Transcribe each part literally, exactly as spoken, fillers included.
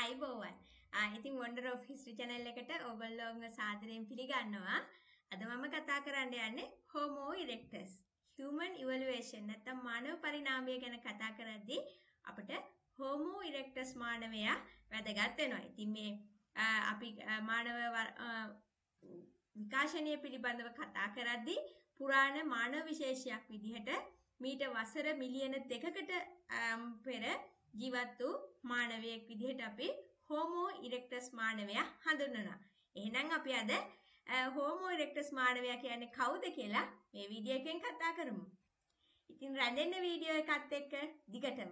ආයිබෝවන්. ආ ඉතින් Wonder of History channel එකට ඔයගොල්ලෝව සාදරයෙන් පිළිගන්නවා. අද මම කතා කරන්න යන්නේ Homo erectus. Human evolution නැත්නම් මානව පරිණාමය ගැන කතා කරද්දී අපිට Homo erectus මානවයා වැදගත් වෙනවා. ඉතින් මේ අපි මානව විකාශනය පිළිබඳව කතා කරද්දී පුරාණ මානව විශේෂයක් විදිහට මීට වසර මිලියන දෙකකට පෙර ජීවත් වූ මානවයෙක් විදිහට අපි Homo erectus මානවයා හඳුන්වනවා. එහෙනම් අපි අද Homo erectus මානවයා කියන්නේ කවුද කියලා මේ වීඩියෝ එකෙන් කතා කරමු. ඉතින් රැඳෙන්න වීඩියෝ එකත් එක්ක දිගටම.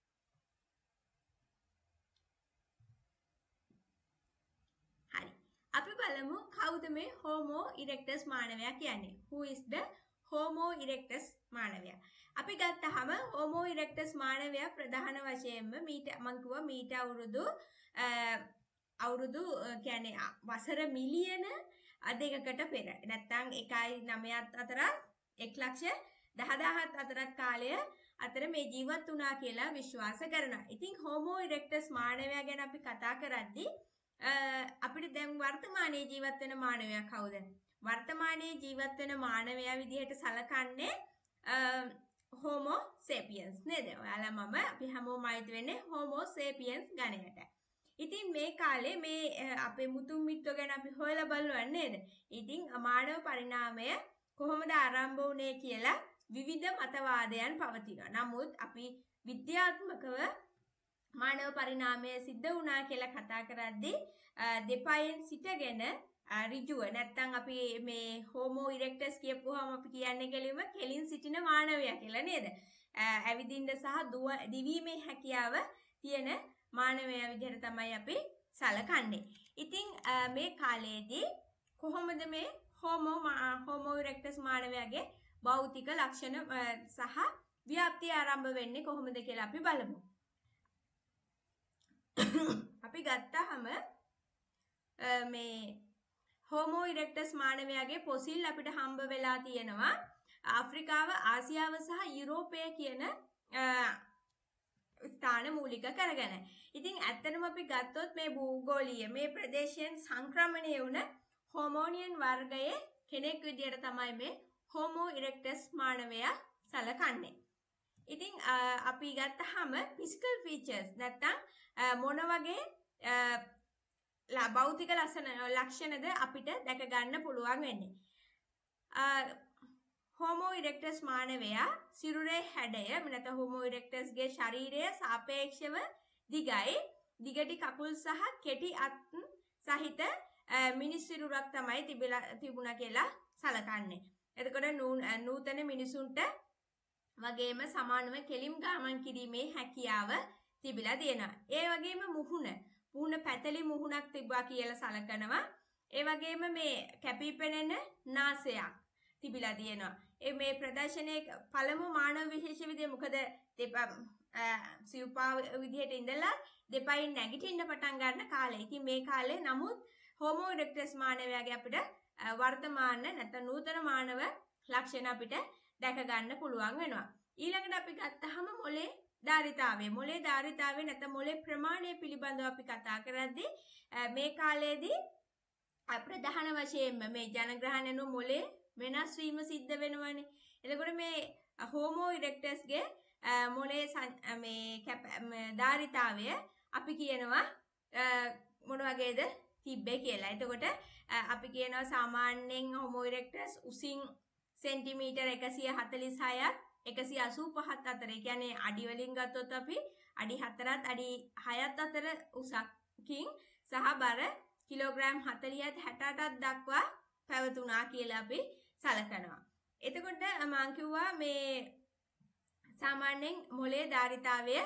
හරි. අපි බලමු කවුද මේ Homo erectus මානවයා කියන්නේ. Who is the Homo erectus මානවයා? අපි ගත්තාම Homo erectus මානවයා ප්‍රධාන වශයෙන්ම මීට මං කිව්වා මීට අවුරුදු අවුරුදු කියන්නේ වසර මිලියන දෙකකට පෙර නැත්නම් එකයි නවයත් අතර එක ලක්ෂ දහදාහත් අතරත් කාලය අතර මේ ජීවත් වුණා කියලා විශ්වාස කරනවා. ඉතින් Homo erectus මානවයා ගැන අපි කතා කරද්දී අපිට දැන් වර්තමානයේ ජීවත් වෙන මානවයා කවුද? වර්තමානයේ ජීවත් වෙන මානවයා විදිහට සැලකන්නේ Homo sapiens නේද? ඔයාලා මම අපි හැමෝම අයිති වෙන්නේ Homo sapiens ගණයට. ඉතින් මේ කාලේ මේ අපේ මුතුන් මිත්තෝ ගැන අපි හොයලා බලනවා නේද? ඉතින් මානව පරිණාමය කොහොමද ආරම්භ වුනේ කියලා විවිධ මතවාදයන් පවතිනවා. නමුත් අපි විද්‍යාත්මකව මානව පරිණාමය සිද්ධ වුණා කියලා කතා කරද්දී දෙපයෙන් සිටගෙන ඍජුව නැත්නම් අපි මේ Homo erectus කියපුවාම අපි කියන්නේ කෙලින්ම කෙලින් සිටින මානවයා කියලා නේද? ඇවිදින්න සහ දිවීමේ හැකියාව තියෙන මානවයා විදිහට තමයි අපි සැලකන්නේ. ඉතින් මේ කාලයේදී කොහොමද මේ Homo Homo erectus මානවයාගේ භෞතික ලක්ෂණ සහ ව්‍යාප්තිය ආරම්භ වෙන්නේ කොහොමද කියලා අපි බලමු. අපි ගත්තාම මේ Homo erectus මානවයාගේ පොසිල් අපිට හම්බ වෙලා තියෙනවා ආෆ්‍රිකාව, ආසියාව සහ යුරෝපය කියන ස්ථාන මූලික කරගෙන. ඉතින් ඇත්තටම අපි ගත්තොත් මේ භූගෝලීය මේ ප්‍රදේශයෙන් සංක්‍රමණය වුණ හෝමෝනියන් වර්ගයේ කෙනෙක් විදියට තමයි මේ Homo erectus මානවයා සැලකන්නේ. ඉතින් අපි ගත්තාම physical features නැත්නම් මොන වගේ භෞතික ලක්ෂණද අපිට දැක ගන්න පුළුවන් වෙන්නේ. Homo erectus මානවයා සිරුරේ හැඩය නැත්නම් Homo erectus ගේ ශරීරය සාපේක්ෂව දිගයි. දිගටි කකුල් සහ කෙටි අත් සහිත මිනිස් සිරුරක් තමයි තිබුණා කියලා සැලකන්නේ. එතකොට නූතන මිනිසුන්ට වගේම සමානව කෙලිම් ගමන් කිරීමේ හැකියාව තිබිලා තියෙනවා. ඒ වගේම මුහුණ මුහුණ පැතලි මුහුණක් තිබ්බා කියලා සැලකනවා. ඒ වගේම මේ කැපී පෙනෙන නාසයක් තිබිලා තියෙනවා. ඒ මේ ප්‍රදර්ශනයේ පළමු මානව විශේෂ විදිය මොකද සිව්පා විදියට ඉඳලා දෙපයින් නැගිටින්න පටන් ගන්න කාලේ. ඉතින් මේ කාලේ නමුත් Homo erectus මානවයාගේ අපිට වර්තමාන නැත්නම් නූතන මානව ලක්ෂණ අපිට දැක ගන්න පුළුවන් වෙනවා. ඊළඟට අපි ගත්තාම මොලේ ධාරිතාවය මොලේ ධාරිතාවය නැත්නම් මොලේ ප්‍රමාණය පිළිබඳව අපි කතා කරද්දී මේ කාලයේදී ප්‍රධාන වශයෙන්ම මේ ජනග්‍රහණය වූ මොලේ වෙනස් වීම සිද්ධ වෙනවනේ. එතකොට මේ Homo erectus ගේ මොලේ මේ ධාරිතාවය අපි කියනවා මොන වගේද තිබ්බේ කියලා. එතකොට අපි කියනවා සාමාන්‍යයෙන් Homo erectus උසින් සෙන්ටිමීටර එකසිය හතළිස් හයත් එකසිය අසූ පහත් අතර. ඒ කියන්නේ අඩි වලින් ගත්තොත් අපි අඩි හතරත් අඩි හයත් අතර උසකින් සහ බර කිලෝග්‍රෑම් හතළිහත් හැටඅටක් දක්වා පැවතුණා කියලා අපි සැලකනවා. එතකොට මම කිව්වා මේ සාමාන්‍යයෙන් මොලේ ධාරිතාවය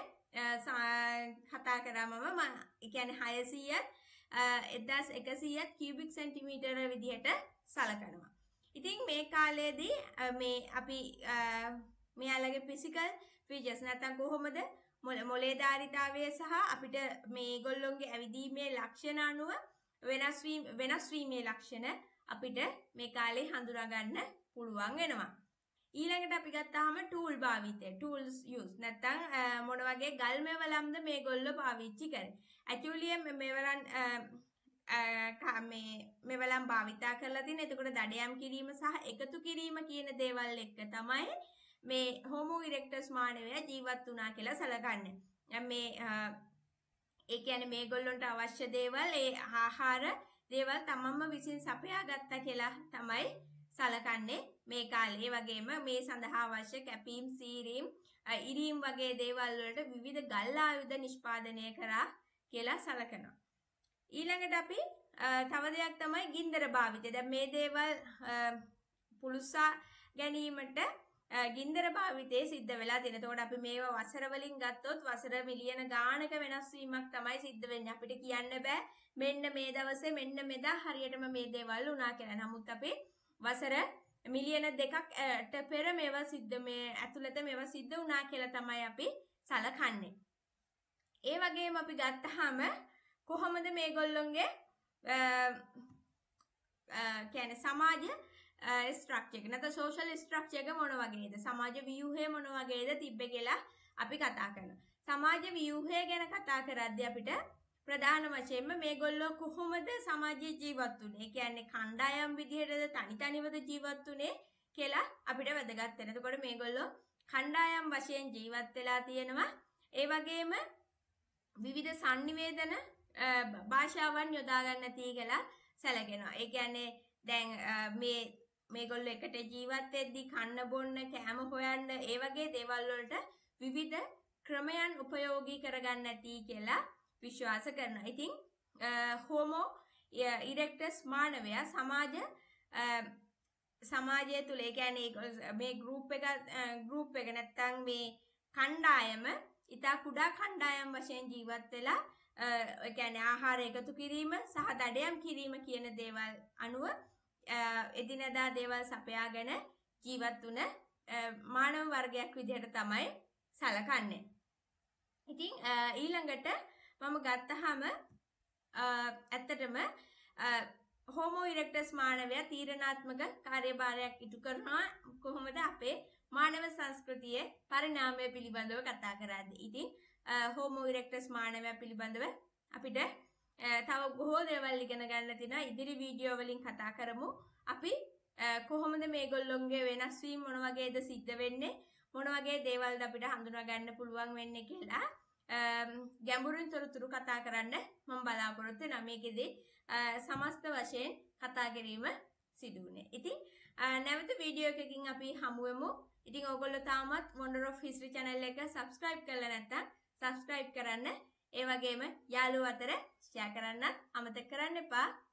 කතා කරාම මම ඒ කියන්නේ හයසීයත් එක්දාස් එකසීයත් කියුබික් සෙන්ටිමීටර විදිහට සැලකනවා. ඉතින් මේ කාලයේදී මේ අපි මෙයාලගේ ෆිසිකල් ෆීචර්ස් නැත්නම් කොහොමද මොලේ ධාරිතාවය සහ අපිට මේගොල්ලොන්ගේ ඇවිදීමේ ලක්ෂණ අනුව වෙනස් වීම වෙනස් වීමේ ලක්ෂණ අපිට මේ කාලේ හඳුනා ගන්න පුළුවන් වෙනවා. ඊළඟට අපි ගත්තාම tool භාවිතය tools use නැත්නම් මොන වගේ ගල් මෙවලම්ද මේගොල්ලෝ පාවිච්චි කරන්නේ. actually මෙවලන් මේ මෙවලම් භාවිතා කරලා තියෙන. එතකොට දඩයම් කිරීම සහ එකතු කිරීම කියන දේවල් එක්ක තමයි මේ Homo erectus මානවයා ජීවත් වුණා කියලා සැලකන්නේ. මේ ඒ කියන්නේ මේගොල්ලන්ට අවශ්‍ය දේවල් ඒ ආහාර දේවල් තමන්ම විසින් සපයා ගත්තා කියලා තමයි සලකන්නේ මේ කාලේ. වගේම මේ සඳහා අවශ්‍ය කැපීම් සීරීම් ඉරීම් වගේ දේවල් වලට විවිධ ගල් ආයුධ නිෂ්පාදනය කරා කියලා සලකනවා. ඊළඟට අපි තව දෙයක් තමයි ගින්දර භාවිතය. දැන් මේ දේවල් පුලුසා ගැනීමට ගින්දර භාවිතයේ සිද්ධ වෙලා තියෙනවා. එතකොට අපි මේවා වසර වලින් ගත්තොත් වසර මිලියන ගාණක වෙනස් වීමක් තමයි සිද්ධ වෙන්නේ. අපිට කියන්න බෑ මෙන්න මේ දවසේ මෙන්න මෙදා හරියටම මේ දේවල් වුණා කියලා. නමුත් අපි වසර මිලියන දෙකකට පෙර මේවා සිද්ධ මේ ඇතුළත මේවා සිද්ධ වුණා කියලා තමයි අපි සලකන්නේ. ඒ වගේම අපි ගත්තාම කොහොමද මේගොල්ලොන්ගේ කියන්නේ සමාජ ස්ට්‍රක්චර් එක නැත්නම් සෝෂල් ස්ට්‍රක්චර් එක මොන වගේද, සමාජ ව්‍යුහය මොන වගේද තිබ්බේ කියලා අපි කතා කරනවා. සමාජ ව්‍යුහය ගැන කතා කරද්දී අපිට ප්‍රධාන වශයෙන්ම මේගොල්ලෝ කොහොමද සමාජයේ ජීවත් වුනේ, ඒ කියන්නේ කණ්ඩායම් විදිහටද තනි තනිවද ජීවත් වුනේ කියලා අපිට වැදගත් වෙනවා. එතකොට මේගොල්ලෝ කණ්ඩායම් වශයෙන් ජීවත් වෙලා තියෙනවා. ඒ වගේම විවිධ sannivedana භාෂාවන් යොදා ගන්න තී කියලා සැලකෙනවා. ඒ කියන්නේ දැන් මේ මේගොල්ලෝ එකට ජීවත් වෙද්දී කන්න බොන්න කෑම හොයන්න ඒ වගේ දේවල් වලට විවිධ ක්‍රමයන් උපයෝගී කරගන්න ඇති කියලා විශ්වාස කරනවා. ඉතින් Homo erectus මානවයා සමාජ සමාජය තුල ඒ කියන්නේ මේ ගෲප් එක ගෲප් එක නැත්තම් මේ කණ්ඩායම ඉතා කුඩා කණ්ඩායම් වශයෙන් ජීවත් වෙලා ඒ කියන්නේ ආහාර එකතු කිරීම සහ දඩයම් කිරීම කියන දේවල් අනුව එදිනදා දේවල් සපයාගෙන ජීවත් වුණ මානව වර්ගයක් විදිහට තමයි සැලකන්නේ. ඉතින් ඊළඟට මම ගත්තාම ඇත්තටම Homo erectus මානවයා තීරණාත්මක කාර්යභාරයක් ඉටු කරනවා කොහොමද අපේ මානව සංස්කෘතියේ පරිණාමය පිළිබඳව කතා කරද්දී. ඉතින් Homo erectus මානවයා පිළිබඳව අපිට තව බොහෝ දේවල් ඉගෙන ගන්න තියෙනවා. ඉදිරි වීඩියෝ වලින් කතා කරමු. අපි කොහොමද මේගොල්ලොන්ගේ වෙනස් වීම මොන වගේද සිද්ධ වෙන්නේ, මොන වගේ දේවල්ද අපිට හඳුනා ගන්න පුළුවන් වෙන්නේ කියලා ගැඹුරින් තොරතුරු කතා කරන්න මම බලාපොරොත්තු වෙනවා. මේකෙදි සමස්ත වශයෙන් කතා කිරීම සිදු වුණේ. ඉතින් නැවත වීඩියෝ එකකින් අපි හමු වෙමු. ඉතින් ඔයගොල්ලෝ තාමත් Wonder of History channel එක subscribe කරලා නැත්නම් subscribe කරන්න. ඒ වගේම යාළුවෝ අතර share කරන්නත් අමතක කරන්න එපා.